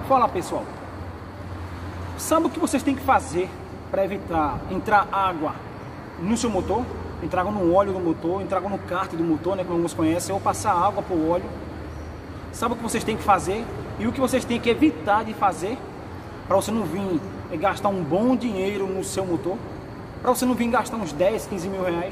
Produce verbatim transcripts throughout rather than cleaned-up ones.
Fala pessoal, sabe o que vocês têm que fazer para evitar entrar água no seu motor? Entrar água no óleo do motor, entrar água no kart do motor, né, como alguns conhecem, ou passar água para o óleo. Sabe o que vocês têm que fazer e o que vocês têm que evitar de fazer para você não vir gastar um bom dinheiro no seu motor? Para você não vir gastar uns dez, quinze mil reais?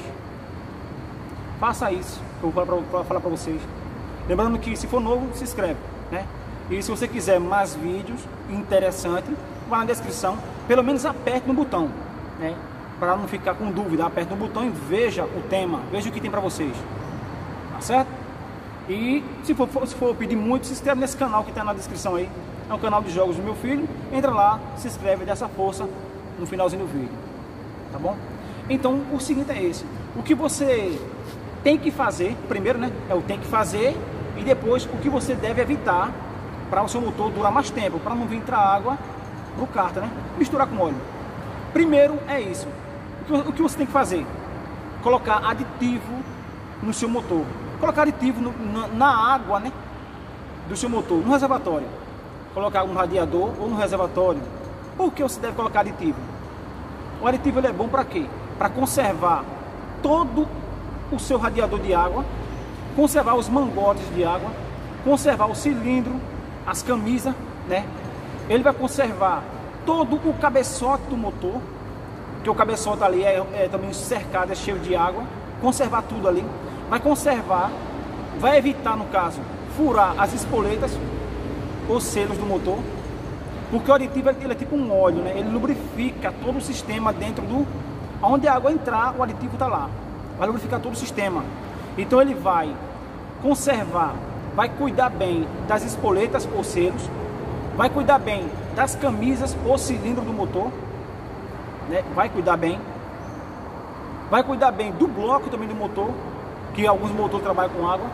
Faça isso, eu vou falar para vocês. Lembrando que se for novo, se inscreve, né? E se você quiser mais vídeos interessantes, vá na descrição, pelo menos aperte no botão, né? Para não ficar com dúvida, aperte no botão e veja o tema, veja o que tem para vocês, tá certo? E se for, se for pedir muito, se inscreve nesse canal que está na descrição aí, é um canal de jogos do meu filho, entra lá, se inscreve, dessa força no finalzinho do vídeo, tá bom? Então o seguinte é esse, o que você tem que fazer, primeiro, né, é o tem que fazer, e depois o que você deve evitar para o seu motor durar mais tempo, para não vir entrar água no kart, né? Misturar com óleo. Primeiro é isso. O que você tem que fazer? Colocar aditivo no seu motor. Colocar aditivo no, na, na água, né, do seu motor, no reservatório. Colocar no radiador ou no reservatório. Por que você deve colocar aditivo? O aditivo ele é bom para quê? Para conservar todo o seu radiador de água, conservar os mangotes de água, conservar o cilindro, as camisas, né? Ele vai conservar todo o cabeçote do motor, que o cabeçote ali é, é também cercado, é cheio de água, conservar tudo ali, vai conservar, vai evitar, no caso, furar as espoletas, os selos do motor, porque o aditivo ele é tipo um óleo, né? Ele lubrifica todo o sistema dentro do, onde a água entrar, o aditivo está lá, vai lubrificar todo o sistema. Então ele vai conservar, vai cuidar bem das espoletas ou selos, vai cuidar bem das camisas ou cilindro do motor, né? Vai cuidar bem, vai cuidar bem do bloco também do motor, que alguns motores trabalham com água,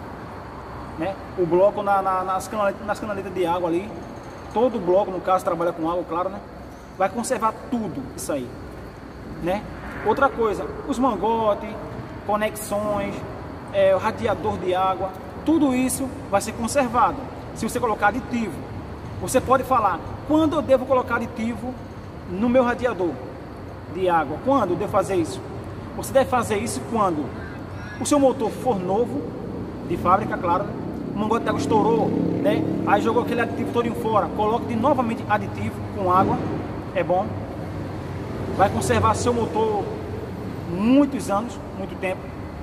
né? O bloco na, na, nas, canaletas, nas canaletas de água ali, todo o bloco no caso trabalha com água, claro, né? Vai conservar tudo isso aí, né? Outra coisa, os mangotes, conexões, é, o radiador de água, tudo isso vai ser conservado se você colocar aditivo. Você pode falar, quando eu devo colocar aditivo no meu radiador de água? Quando eu devo fazer isso? Você deve fazer isso quando o seu motor for novo, de fábrica, claro, né? O mangote de água estourou, né? Aí jogou aquele aditivo todo fora, coloque de novamente aditivo com água, é bom. Vai conservar seu motor muitos anos, muito tempo.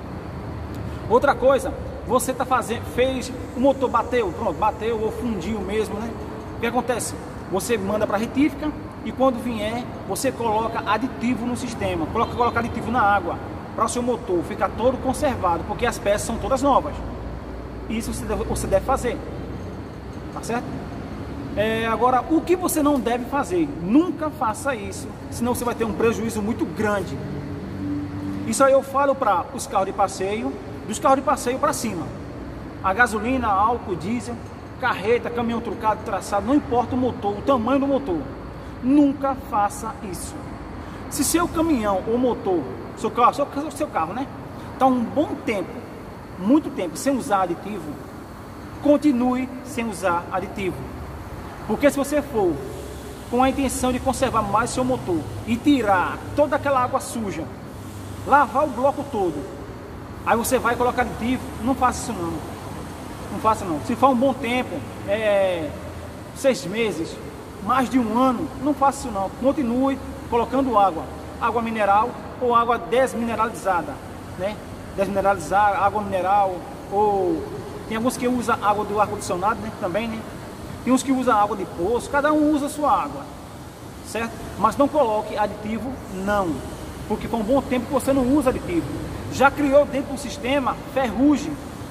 Outra coisa, você tá fazendo, fez, o motor bateu, pronto, bateu ou fundiu mesmo, né? O que acontece? Você manda para a retífica e quando vier, você coloca aditivo no sistema, coloca, coloca aditivo na água, para o seu motor ficar todo conservado, porque as peças são todas novas. Isso você deve, você deve fazer, tá certo? É, agora, o que você não deve fazer? Nunca faça isso, senão você vai ter um prejuízo muito grande. Isso aí eu falo para os carros de passeio, dos carros de passeio para cima. A gasolina, álcool, diesel, carreta, caminhão trucado, traçado, não importa o motor, o tamanho do motor. Nunca faça isso. Se seu caminhão ou motor, seu carro, seu, seu carro, né, está um bom tempo, muito tempo, sem usar aditivo, continue sem usar aditivo. Porque se você for com a intenção de conservar mais seu motor e tirar toda aquela água suja, lavar o bloco todo, aí você vai colocar aditivo, não faça isso não. Não faça não. Se for um bom tempo, é, seis meses, mais de um ano, não faça isso não. Continue colocando água, água mineral ou água desmineralizada, né? Desmineralizar, água mineral, ou tem alguns que usam água do ar-condicionado, né? Também, né? Tem uns que usam água de poço, cada um usa a sua água, certo? Mas não coloque aditivo, não, porque foi um bom tempo que você não usa aditivo. Já criou dentro do sistema ferrugem,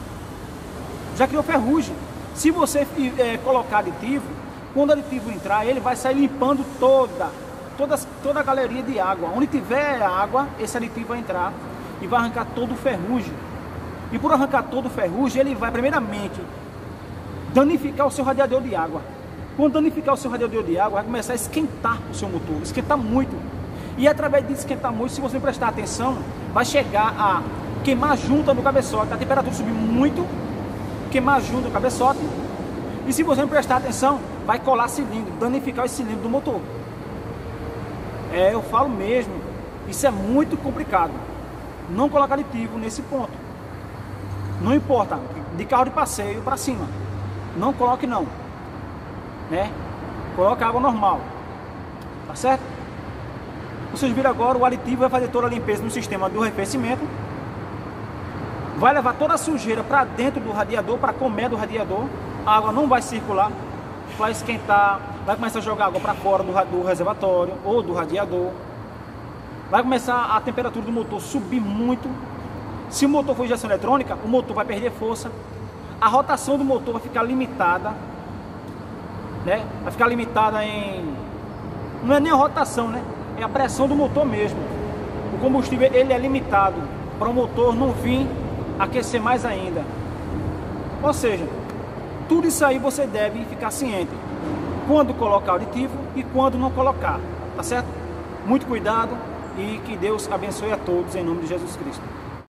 já criou ferrugem. Se você é, colocar aditivo, quando o aditivo entrar, ele vai sair limpando toda, toda, toda a galeria de água. Onde tiver água, esse aditivo vai entrar e vai arrancar todo o ferrugem. E por arrancar todo o ferrugem, ele vai primeiramente danificar o seu radiador de água. Quando danificar o seu radiador de água, vai começar a esquentar o seu motor, esquentar muito. E através de esquentar muito, se você prestar atenção, vai chegar a queimar junta no cabeçote, a temperatura subir muito, queimar junto no cabeçote, E se você não prestar atenção, vai colar cilindro, danificar o cilindro do motor. É, eu falo mesmo, isso é muito complicado. Não colocar aditivo nesse ponto. Não importa, de carro de passeio para cima. Não coloque não, né? Coloque água normal, tá certo? Vocês viram agora, o aditivo vai fazer toda a limpeza no sistema do arrefecimento. Vai levar toda a sujeira para dentro do radiador, para a colmeia do radiador. A água não vai circular, vai esquentar, vai começar a jogar água para fora do, do reservatório ou do radiador. Vai começar a temperatura do motor subir muito. Se o motor for injeção eletrônica, o motor vai perder força. A rotação do motor vai ficar limitada, né? Vai ficar limitada em... Não é nem a rotação, né? É a pressão do motor mesmo. O combustível ele é limitado para o motor não vir aquecer mais ainda. Ou seja, tudo isso aí você deve ficar ciente quando colocar o aditivo e quando não colocar, tá certo? Muito cuidado e que Deus abençoe a todos em nome de Jesus Cristo.